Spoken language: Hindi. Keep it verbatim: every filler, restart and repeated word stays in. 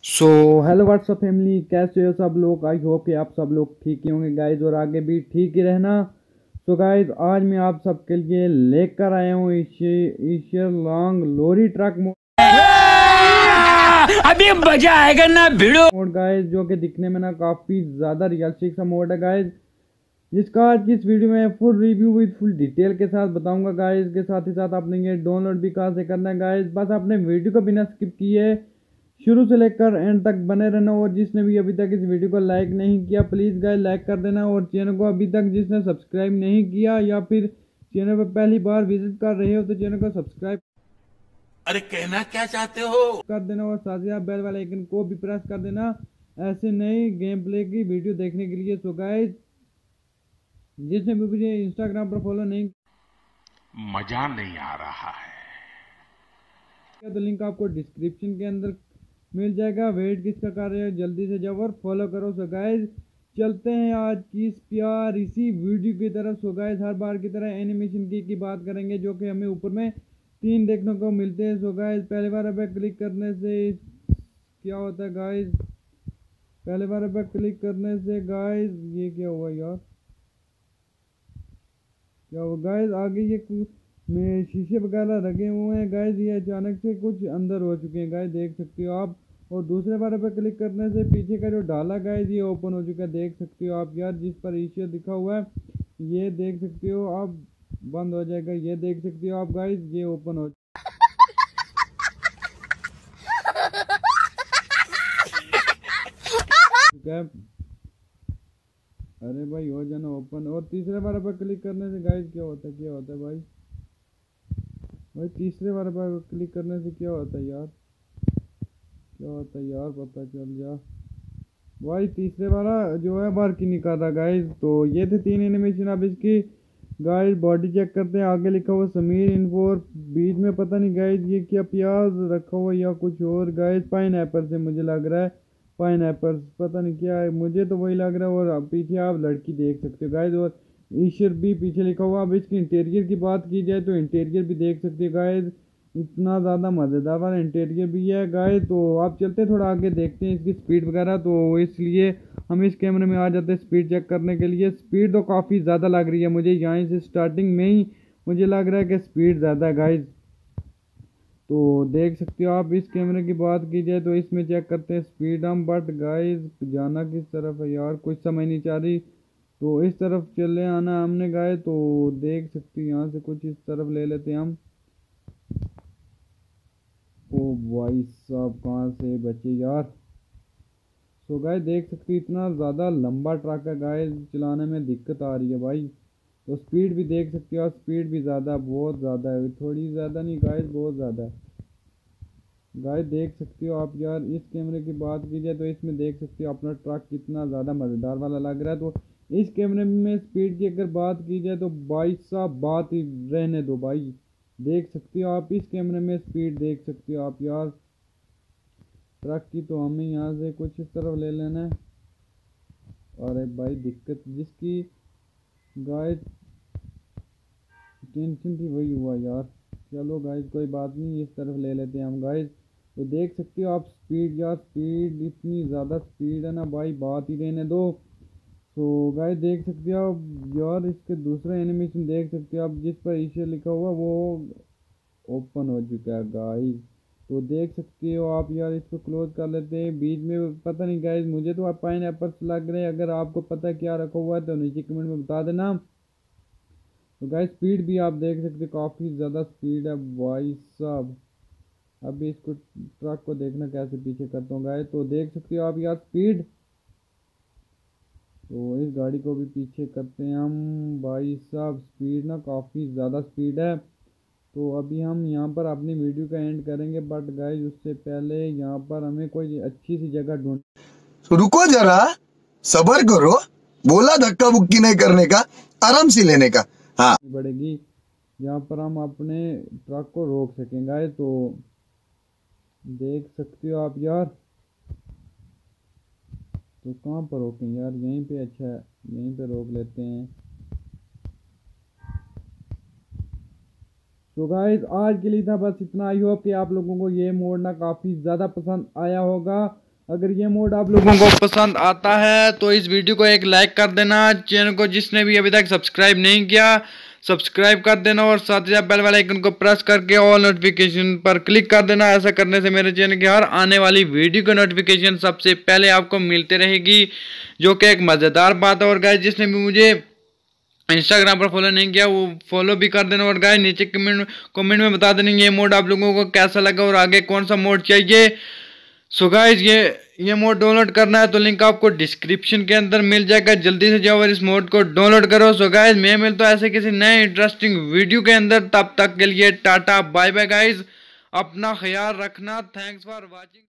सो हेलो व्हाट्सअप फैमिली, कैसे हो सब लोग। आई होप कि आप सब लोग ठीक ही होंगे गाइज, और आगे भी ठीक ही रहना। सो गाइज, आज मैं आप सबके लिए लेकर आया हूँ Eicher long lorry truck mode. अभी मजा आएगा ना भिड़ो मोड गाइज, जो कि दिखने में ना काफी ज्यादा रियलिस्टिक सा मोड है गाइज, जिसका आज की इस वीडियो में full review with full detail के साथ बताऊंगा गाइज। के साथ ही साथ आपने ये डाउनलोड भी कहाँ से करना है गाइज, बस आपने वीडियो को बिना स्किप किए शुरू से लेकर एंड तक बने रहना। और जिसने भी अभी तक इस वीडियो को लाइक नहीं किया, प्लीज़ गाइस लाइक कर देना। और चैनल को अभी तक जिसने सब्सक्राइब नहीं किया या फिर चैनल पर पहली बार विजिट कर रहे हो तो चैनल को सब्सक्राइब अरे कहना क्या चाहते हो कर देना, और साथ ही साथ बेल वाले आइकन को भी प्रेस कर देना ऐसे नई गेम प्ले की वीडियो देखने के लिए। सो गाइस, जिसने भी मुझे इंस्टाग्राम पर फॉलो नहीं मजा नहीं आ रहा है। किया तो लिंक आपको डिस्क्रिप्शन के अंदर मिल जाएगा। वेट किसका कर रहे हो, जल्दी से जाओ और फॉलो करो। सो गाइस, चलते हैं आज की इस प्यार इसी वीडियो की तरफ। सो गाइस, हर बार की तरह एनिमेशन की की बात करेंगे, जो कि हमें ऊपर में तीन देखने को मिलते हैं। सो गाइस, पहले बार पे क्लिक करने से क्या होता है गाइस, पहले बार पे क्लिक करने से गाइस ये क्या हुआ यार, क्या हुआ गाइस, आगे ये में शीशे वगैरह लगे हुए हैं गाइस, ये अचानक से कुछ अंदर हो चुके हैं गाइस, देख सकते हो आप। और दूसरे बारे पर क्लिक करने से पीछे का जो डाला गाइस ये ओपन हो चुका है, देख सकते हो आप यार, जिस पर ईशर लिखा हुआ है ये देख सकते हो आप, बंद हो जाएगा, ये देख सकते हो आप गाइस, ये ओपन हो चुका है। अरे भाई हो जाना ओपन। और तीसरे बार पर क्लिक करने से गाइस क्या होता है, क्या होता है भाई, भाई तीसरे बार पर क्लिक करने से क्या होता है यार, क्या होता है यार, पता चल जा भाई। तीसरे वाला जो है बार की निकाल रहा गाइस। तो ये थे तीन एनिमेशन। अब इसकी गाइस बॉडी चेक करते हैं। आगे लिखा हुआ समीर इन्फोर, बीच में पता नहीं गाइस ये क्या प्याज रखा हुआ या कुछ और गाइस, पाइन एप्पल से मुझे लग रहा है, पाइन एप्पल पता नहीं क्या है, मुझे तो वही लग रहा है। और पीछे आप लड़की देख सकते हो गाइस, और ईश्वर भी पीछे लिखा हुआ। अब इसकी इंटीरियर की बात की जाए तो इंटीरियर भी देख सकते हो गाइस, इतना ज़्यादा मज़ेदार वाला इंटीरियर भी है गाइस। तो आप चलते हैं थोड़ा आगे, देखते हैं इसकी स्पीड वगैरह। तो इसलिए हम इस कैमरे में आ जाते हैं स्पीड चेक करने के लिए। स्पीड तो काफ़ी ज़्यादा लग रही है मुझे, यहाँ से स्टार्टिंग में ही मुझे लग रहा है कि स्पीड ज़्यादा है गाइस। तो देख सकते हो आप, इस कैमरे की बात की जाए तो इसमें चेक करते हैं स्पीड हम। बट गाइस जाना किस तरफ है यार, कुछ समझ नहीं चाह रही। तो इस तरफ चले आना हमने गाइस, तो देख सकते हो यहाँ से कुछ इस तरफ ले लेते हैं हम। ओ भाई साहब, कहाँ से बचे यार। सो गाइस देख सकते हो इतना ज़्यादा लंबा ट्रक है गाइस, चलाने में दिक्कत आ रही है भाई। तो स्पीड भी देख सकते हो आप, स्पीड भी ज़्यादा, बहुत ज़्यादा है, थोड़ी ज़्यादा नहीं गाइस, बहुत ज़्यादा है गाइस। देख सकते हो आप यार, इस कैमरे की बात की जाए तो इसमें देख सकते हो अपना ट्रक कितना ज़्यादा मज़ेदार वाला लग रहा है। तो इस कैमरे में स्पीड की अगर बात की जाए तो भाई साहब बात ही रहने दो भाई। देख सकते हो आप, इस कैमरे में स्पीड देख सकते हो आप यार ट्रक की। तो हमें यहाँ से कुछ इस तरफ ले लेना है। अरे भाई दिक्कत जिसकी गाइस टेंशन थी वही हुआ यार। चलो गाइस कोई बात नहीं, इस तरफ ले लेते हैं हम गाइस। तो देख सकते हो आप स्पीड यार, स्पीड इतनी ज़्यादा स्पीड है ना भाई, बात ही रहने दो। तो गाइस देख सकते हो आप यार, इसके दूसरा एनिमेशन देख सकते हो आप, जिस पर ईशर लिखा हुआ वो ओपन हो चुका है गाइस। तो देख सकते हो आप यार, इसको क्लोज कर लेते हैं। बीच में पता नहीं गाइस, मुझे तो आप पाइन एप्पल्स लग रहे हैं, अगर आपको पता है क्या रखा हुआ है तो नीचे कमेंट में बता देना। तो गाइस स्पीड भी आप देख सकते हो, काफ़ी ज़्यादा स्पीड है भाई साहब। अभी इसको ट्रक को देखना कैसे पीछे करता हूँ गाइस। तो देख सकते हो आप यार स्पीड, तो इस गाड़ी को भी पीछे करते हैं हम भाई साहब। स्पीड ना काफ़ी ज़्यादा स्पीड है। तो अभी हम यहाँ पर अपनी वीडियो का एंड करेंगे, बट गाइस उससे पहले यहाँ पर हमें कोई अच्छी सी जगह ढूंढ तो रुको जरा, सबर करो। बोला धक्का बुक्की नहीं करने का, आराम से लेने का। हाँ पड़ेगी जहाँ पर हम अपने ट्रक को रोक सकें गाइस। तो देख सकते हो आप यार, तो कहाँ पर रोकें यार, यहीं पे अच्छा है, यहीं पे रोक लेते हैं। तो गाइस आज के लिए था बस इतना। आई होप कि आप लोगों को ये मोड ना काफ़ी ज़्यादा पसंद आया होगा। अगर ये मोड आप लोगों को पसंद आता है तो इस वीडियो को एक लाइक कर देना। चैनल को जिसने भी अभी तक सब्सक्राइब नहीं किया सब्सक्राइब कर देना और साथ ही साथ बेल वाले आइकन को प्रेस करके ऑल नोटिफिकेशन पर क्लिक कर देना। ऐसा करने से मेरे चैनल की हर आने वाली वीडियो की नोटिफिकेशन सबसे पहले आपको मिलती रहेगी, जो कि एक मज़ेदार बात है। और गाइस जिसने भी मुझे इंस्टाग्राम पर फॉलो नहीं किया वो फॉलो भी कर देना। और गाइस नीचे कमेंट कमेंट में बता देना ये मोड आप लोगों को कैसा लगा और आगे कौन सा मोड चाहिए। सो गाइस ये ये मोड डाउनलोड करना है तो लिंक आपको डिस्क्रिप्शन के अंदर मिल जाएगा, जल्दी से जाओ और इस मोड को डाउनलोड करो। सो गाइस मैं मिलता हूं ऐसे किसी नए इंटरेस्टिंग वीडियो के अंदर, तब तक के लिए टाटा बाय बाय गाइस, अपना ख्याल रखना। Thanks for watching.